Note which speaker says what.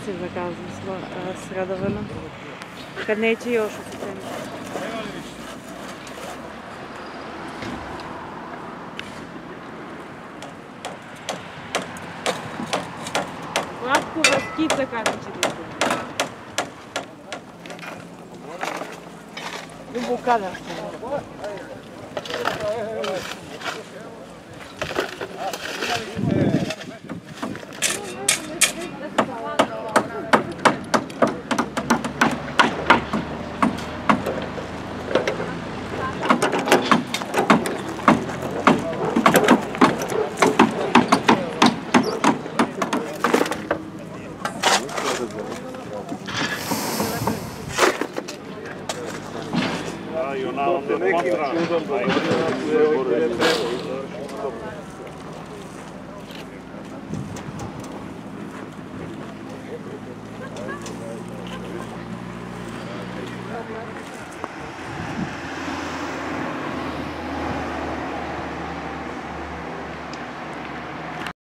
Speaker 1: se zakazalo s radovima. Kad neće još u septembru. Slatko skica kada će biti. Dubokada.
Speaker 2: I ona onda kontra, a i onda